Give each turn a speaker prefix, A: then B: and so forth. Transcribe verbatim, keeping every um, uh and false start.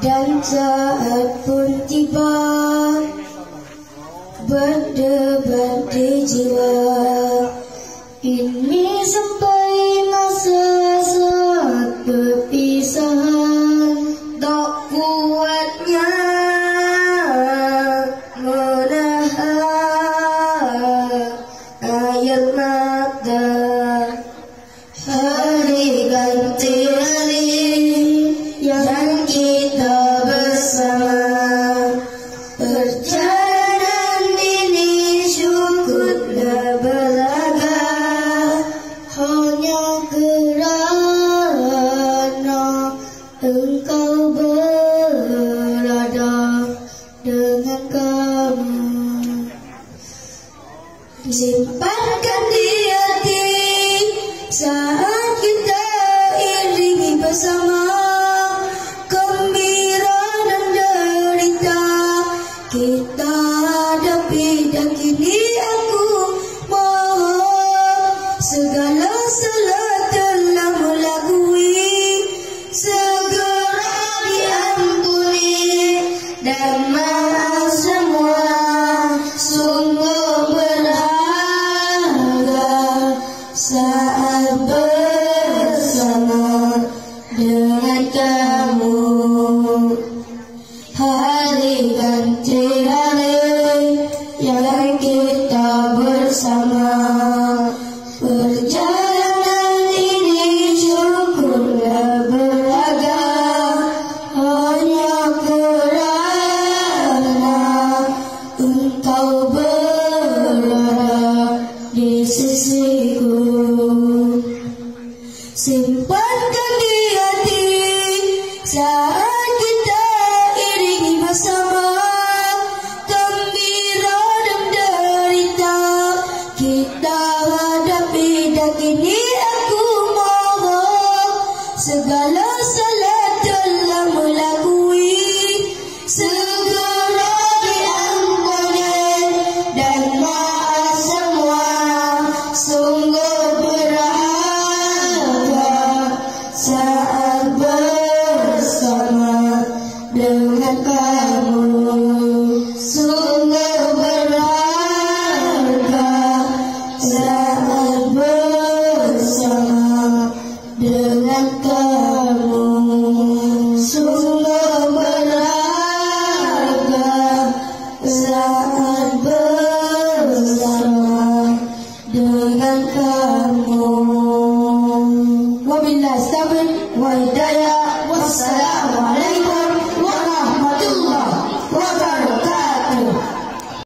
A: Dan saat pun tiba berdebar di jiwa, ini sampai masa saat perpisahan. Tak kuatnya menahan air mata, hari ganti hari yang kita bersama. Perjalanan ini syukurlah belaga, hanya kerana engkau berada dengan kami. Simpankan di hati saat kita iringi bersama, gembira dan derita kita hadapi. Dan kini aku mohon segala salah telah melakui, segera diampuni dan maaf semua. Sungguh berharga saat bersama dengan kamu. Hari ganti hari yang kita bersama. Perjalanan ini syukurlah berharga, hanya kerana engkau berada di sisiku. Simpankan di hati saat kita iringi bersama, gembira dan derita kita hadapi. Dan kini aku mohon segala salah